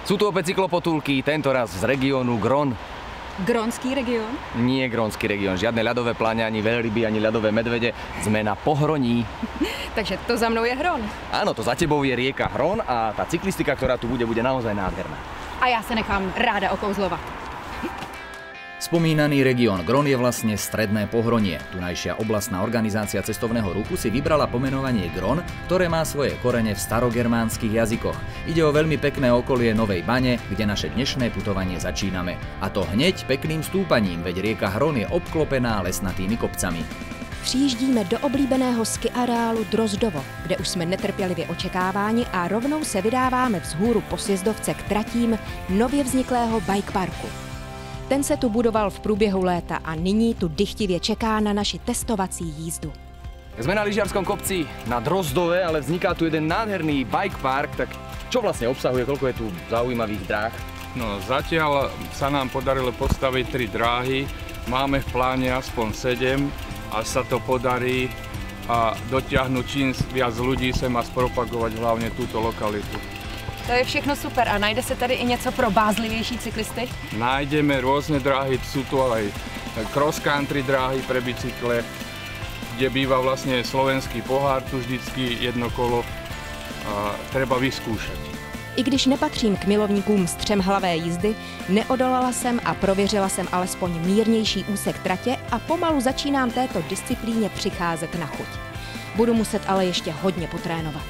Sú tu opäť cyklopotulky, tento raz z regiónu Gron. Grónský región? Nie grónsky región, žiadne ľadové pláne, ani veľryby, ani ľadové medvede. Sme na Pohroní. Takže to za mnou je Hron. Áno, to za tebou je rieka Hron a tá cyklistika, ktorá tu bude naozaj nádherná. A já se nechám ráda okouzlovat. Spomínaný región Gron je vlastne stredné Pohronie. Tunajšia oblastná organizácia cestovného ruchu si vybrala pomenovanie Gron, ktoré má svoje korene v starogermánskych jazykoch. Ide o veľmi pekné okolie Novej Bane, kde naše dnešné putovanie začíname. A to hneď pekným stúpaním, veď rieka Hron je obklopená lesnatými kopcami. Přijíždíme do oblíbeného ski areálu Drozdovo, kde už jsme netrpělivě očekáváni a rovnou se vydáváme vzhůru po sjezdovce k tratím nově vzniklého bike parku. Ten se tu budoval v průběhu léta a nyní tu dychtivě čeká na naši testovací jízdu. Sme na lyžiarskom kopci na Drozdove, ale vzniká tu jeden nádherný bike park, tak čo vlastne obsahuje, koľko je tu zaujímavých dráh? No, zatiaľ sa nám podarilo postaviť 3 dráhy, máme v pláne aspoň 7, a sa to podarí a dotiahnuť čím viac ľudí sem a spropagovať hlavne túto lokalitu. To je všechno super. A najde se tady i něco pro bázlivější cyklisty? Nájdeme rôzne dráhy, sú tu aj cross-country dráhy pre bicykle, kde býva vlastne slovenský pohár, tu vždycky jedno kolo a treba vyskúšať. I když nepatřím k milovníkům střemhlavé jízdy, neodolala jsem a prověřila jsem alespoň mírnější úsek tratě a pomalu začínám této disciplíně přicházet na chuť. Budu muset ale ještě hodně potrénovat.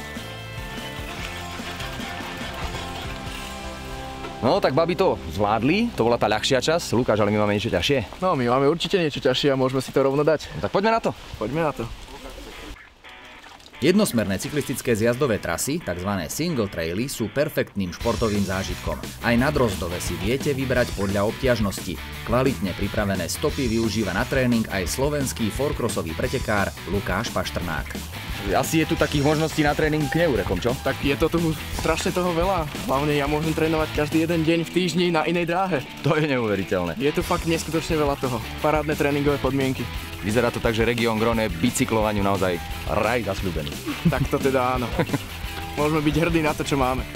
No, tak babi to zvládli, to bola tá ľahšia časť. Lukáš, ale my máme niečo ťažšie. No, my máme určite niečo ťažšie a môžeme si to rovno dať. No, tak poďme na to. Poďme na to. Jednosmerné cyklistické zjazdové trasy, tzv. Single traily, sú perfektným športovým zážitkom. Aj na Drozdove si viete vybrať podľa obťažnosti. Kvalitne pripravené stopy využíva na tréning aj slovenský fourcrossový pretekár Lukáš Paštrnák. Asi je tu takých možností na tréning k neurekom, čo? Tak je to tu strašne toho veľa. Hlavne ja môžem trénovať každý jeden deň v týždni na inej dráhe. To je neuveriteľné. Je tu fakt neskutočne veľa toho. Parádne tréningové podmienky. Vyzerá to tak, že región Gron je bicyklovaniu naozaj raj zasľúbený. Tak to teda áno. Môžeme byť hrdí na to, čo máme.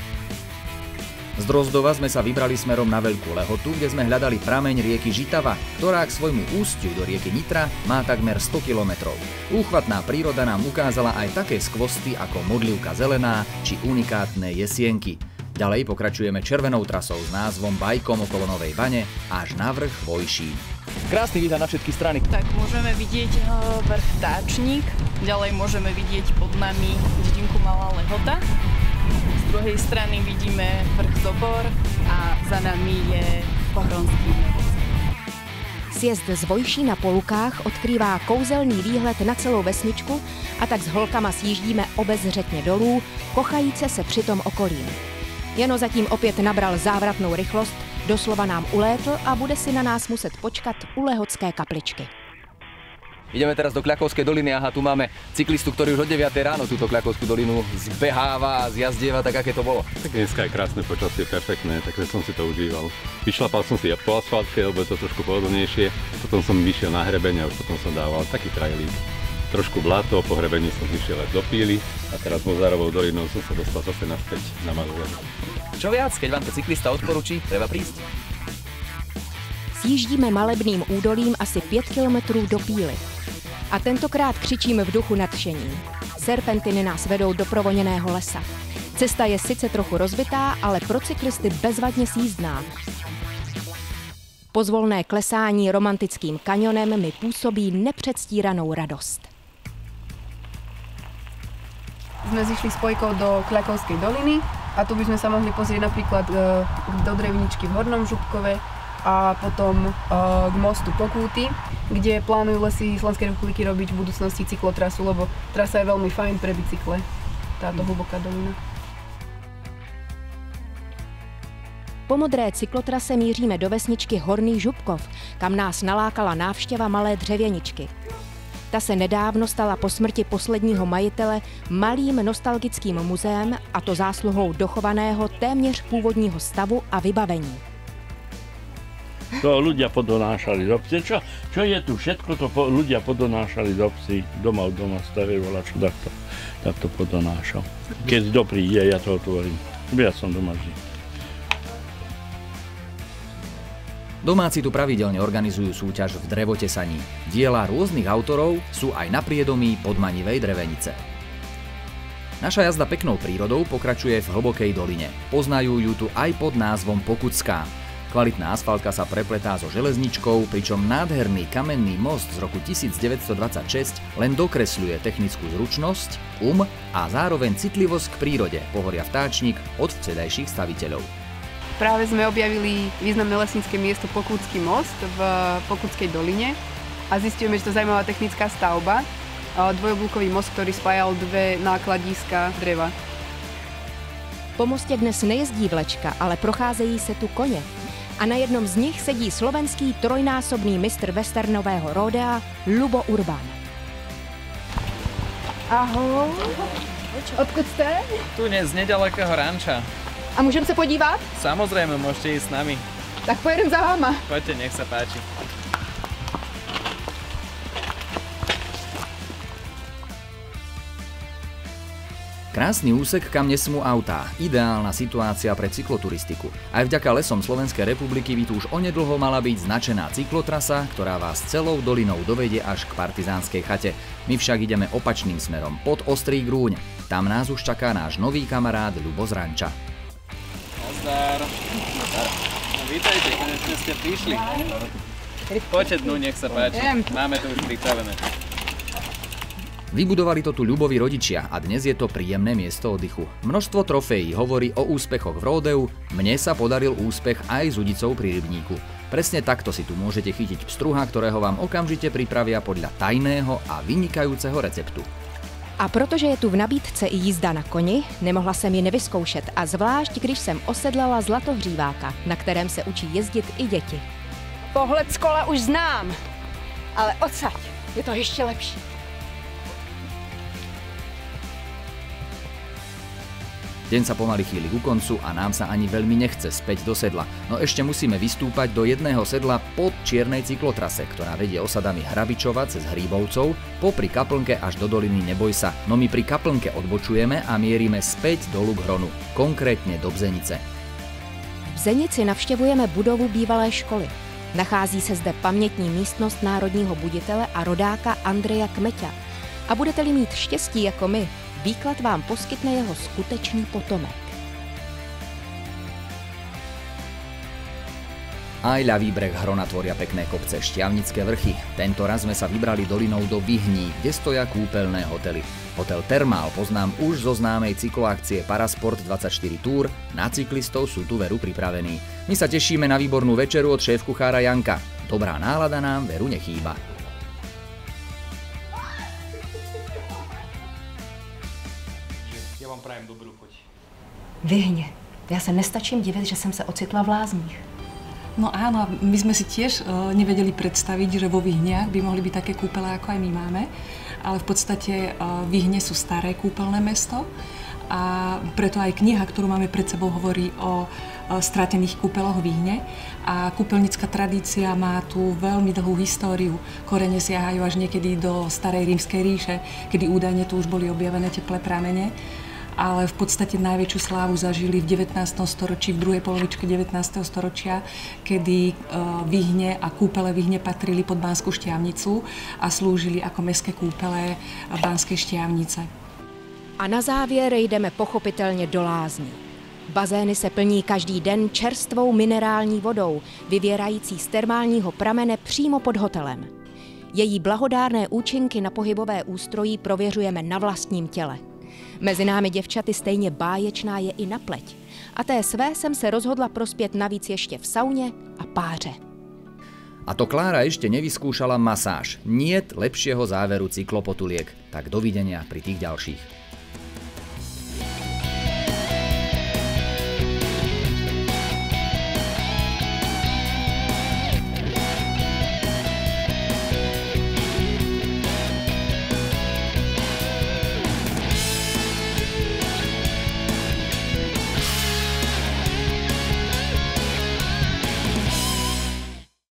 Z Drozdova sme sa vybrali smerom na Veľkú Lehotu, kde sme hľadali prameň rieky Žitava, ktorá k svojmu ústiu do rieky Nitra má takmer 100 kilometrov. Úchvatná príroda nám ukázala aj také skvosty ako Modlivka zelená či unikátne Jesienky. Ďalej pokračujeme červenou trasou s názvom Bajkom okolo Novej Bane až na vrch Vojšín. Krásny výhľad na všetky strany. Tak môžeme vidieť vrch Táčnik, ďalej môžeme vidieť pod nami dedinku Malá Lehota. Z druhej strany vidíme vrch Zobor a za nami je Pohronský hřbet. Sjezd z Vojšína po Lukách odkrývá kouzelný výhled na celou vesničku a tak s holkama sjíždíme obezřetně dolů, kochajíce se přitom okolím. Jano zatím opět nabral závratnou rychlost, doslova nám ulétl a bude si na nás muset počkat u Lehotské kapličky. Ideme teraz do Kľakovskej doliny. Aha, tu máme cyklistu, ktorý už od 9 ráno túto Kľakovskú dolinu zbeháva a zjazdieva, tak aké to bolo? Tak dneska je krásne počasie, perfektné, takže som si to užíval. Vyšlapal som si po asfaltke, lebo je to trošku pohodlnejšie. Potom som vyšiel na hrebeň a už potom som dával taký trailík. Trošku blato, po hrebení som vyšiel až do Píly a teraz Mozárovou dolinou som sa dostal zase naspäť na Malú Lehotu. Čo viac, keď vám to cyklista odporučí, treba prísť. Sjíždíme malebným údolím asi 5 kilometrů do Píly. A tentokrát křičíme v duchu nadšení. Serpentiny nás vedou do provoněného lesa. Cesta je sice trochu rozbitá, ale pro cyklisty bezvadně sjízdná. Pozvolné klesání romantickým kanionem mi působí nepředstíranou radost. Sme zišli spojkou do Kľakovskej doliny a tu by sme sa mohli pozrieť napríklad do Drevničky v Hornom Župkove a potom k mostu Pokúty, kde plánujú Lesy Slovenskej republiky robiť v budúcnosti cyklotrasu, lebo trasa je veľmi fajn pre bicykle, táto hlboká dolina. Po modré cyklotrase míříme do vesničky Horný Župkov, kam nás nalákala návštěva malé dřevěničky. Ta se nedávno stala po smrti posledního majitele malým nostalgickým muzeem, a to zásluhou dochovaného téměř původního stavu a vybavení. To ľudia podonášali z obce. Čo je tu všetko, to ľudia podonášali z obci, domov staré volačo, tak to podonášal. Keď kto príde, ja to otvorím. Ja som doma vždy. Domáci tu pravidelne organizujú súťaž v drevotesaní. Diela rôznych autorov sú aj na priedomí podmanivej drevenice. Naša jazda peknou prírodou pokračuje v hlbokej doline. Poznajú ju tu aj pod názvom Pokutská. Kvalitná asfaltka sa prepletá so železničkou, pričom nádherný kamenný most z roku 1926 len dokresľuje technickú zručnosť, a zároveň citlivosť k prírode pohoria Vtáčnik od vtedajších staviteľov. Práve sme objavili významné lesnícke miesto Pokutský most v Pokutskej doline a zistíme, že to je zaujímavá technická stavba. Dvojoblúkový most, ktorý spájal dve nákladíska dreva. Po mostě dnes nejezdí vlečka, ale procházejí se tu koně. A na jednom z nich sedí slovenský trojnásobný mistr westernového rodea Lubo Urban. Ahoj. Odkud jste? Tu z nedalekého ranča. A můžeme se podívat? Samozrejme, môžete ísť s nami. Tak pojedem za váma. Poďte, nech sa páči. Krásny úsek, kam nesmú autá. Ideálna situácia pre cykloturistiku. Aj vďaka lesom Slovenskej republiky by tu už onedlho mala byť značená cyklotrasa, ktorá vás celou dolinou dovedie až k Partizánskej chate. My však ideme opačným smerom, pod Ostrý Grúň. Tam nás už čaká náš nový kamarát Ľubo z ranča. Nazdar. No, vítajte, konečne ste prišli. Poďte dnu, nech sa páči. Máme to už pripravené. Vybudovali to tu Ľubovi rodičia a dnes je to príjemné miesto oddychu. Množstvo trofejí hovorí o úspechoch v ródeu, mne sa podaril úspech aj s udicou pri rybníku. Presne takto si tu môžete chytiť pstruha, ktorého vám okamžite pripravia podľa tajného a vynikajúceho receptu. A protože je tu v nabídce i jízda na koni, nemohla jsem ji nevyzkoušet a zvlášť, když jsem osedlala zlatohříváka, na kterém se učí jezdit i děti. Pohled z kola už znám, ale odsaď je to ještě lepší. Deň sa pomaly chýli ku koncu a nám sa ani veľmi nechce späť do sedla. No ešte musíme vystúpať do jedného sedla pod čiernej cyklotrase, ktorá vedie osadami Hrabičova cez Hríbovcov, popri Kaplnke až do doliny Neboj sa. No my pri Kaplnke odbočujeme a mierime späť dolu k Hronu, konkrétne do Bzenice. V Bzenici navštěvujeme budovu bývalé školy. Nachází se zde pamětní místnost národního buditele a rodáka Andreja Kmeťa. A budete-li mít štěstí jako my, výklad vám poskytne jeho skutečný potomek. Aj ľavý breh Hrona tvoria pekné kopce Štiavnické vrchy. Tento raz sme sa vybrali dolinou do Vyhní, kde stoja kúpeľné hotely. Hotel Thermal poznám už zo známej cykloakcie Parasport 24 Tour, na cyklistov sú tu veru pripravení. My sa tešíme na výbornú večeru od šéf-kuchára Janka. Dobrá nálada nám veru nechýba. Prajem dobrú chuť. Vyhně. Já se nestačím divit, že jsem se ocitla v lázních. No áno, my sme si tiež nevedeli predstaviť, že vo Vyhniach by mohli byť také kúpele, ako aj my máme. Ale v podstate Vyhne sú staré kúpeľné mesto a preto aj kniha, ktorú máme pred sebou, hovorí o stratených kúpeloch Vyhne. A kúpeľnická tradícia má tu veľmi dlhú históriu. Korene siahajú až niekedy do starej Rímskej ríše, kedy údajne tu už boli objavené teplé pramene. Ale v podstate najväčšiu slávu zažili v 19. storočí, v druhej polovičke 19. storočia, kedy Vyhne a kúpele Vyhne patrili pod Banskú Štiavnicu a slúžili ako mestské kúpele Banskej Štiavnice. A na závěr jdeme pochopitelně do lázní. Bazény se plní každý den čerstvou minerální vodou, vyvěrající z termálního pramene přímo pod hotelem. Její blahodárné účinky na pohybové ústrojí prověřujeme na vlastním těle. Mezi námi děvčaty stejně báječná je i na pleť. A té své jsem se rozhodla prospět navíc ještě v sauně a páře. A to Klára ešte nevyskúšala masáž. Niet lepšieho záveru cyklopotuliek. Tak dovidenia pri tých ďalších.